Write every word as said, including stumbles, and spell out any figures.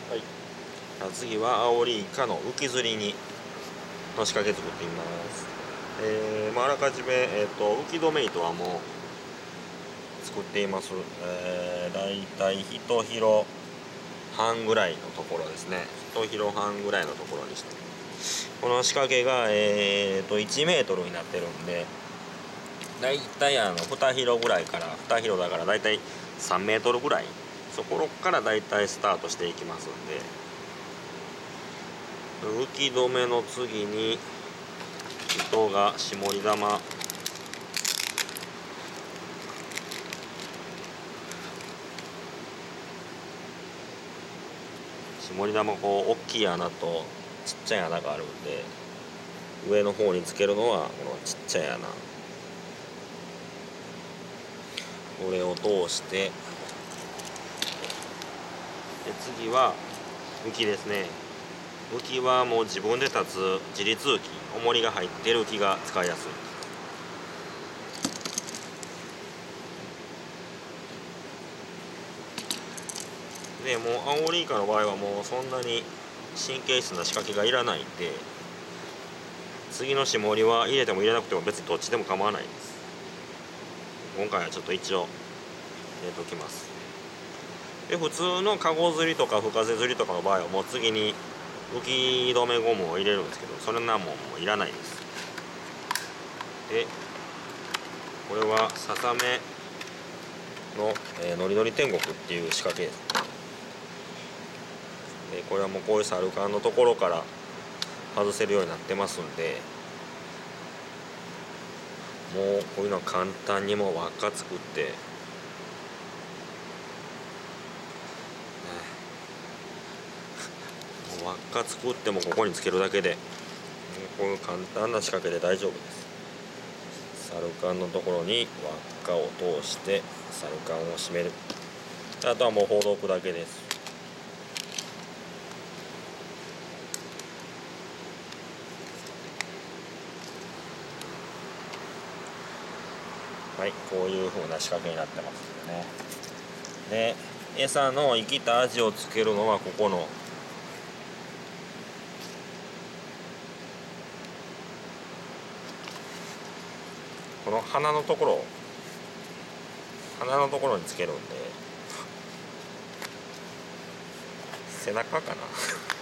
はい。 次はアオリイカの浮き釣りにの仕掛け作ってみます。えーまあ、あらかじめ、えー、と浮き止め糸はもう作っています。えー、だいたいいちヒロ半ぐらいのところですね。いちヒロ半ぐらいのところにして、この仕掛けが、えー、といちメートルになってるんで、だいたいあのにヒロぐらいから、にヒロだからだいたいさんメートルぐらい、そこからだいたいスタートしていきますんで、浮き止めの次に糸が絞り玉、絞り玉、こう大きい穴とちっちゃい穴があるんで、上の方につけるのはこのちっちゃい穴、これを通して、で次は浮きですね。浮きはもう自分で立つ自立浮き、重りが入ってる浮きが使いやすい。でもうアオリイカの場合はもうそんなに神経質な仕掛けがいらないんで、次の絞りは入れても入れなくても別にどっちでも構わないです。今回はちょっと一応入れときます。で普通のカゴ釣りとか深瀬釣りとかの場合はもう次に浮き止めゴムを入れるんですけど、それなもんもういらないです。でこれはささめの、えー、のりのり天国っていう仕掛けです。でこれはもうこういうサルカンのところから外せるようになってますんで、もうこういうのは簡単にもう輪っか作って、ね、もう輪っか作ってもここにつけるだけで、こういう簡単な仕掛けで大丈夫です。サルカンのところに輪っかを通してサルカンを締める。あとはもうほどくだけです。はい、こういう風な仕掛けになってますね。で餌の生きたアジをつけるのはここのこの鼻のところ、鼻のところにつけるんで、背中かな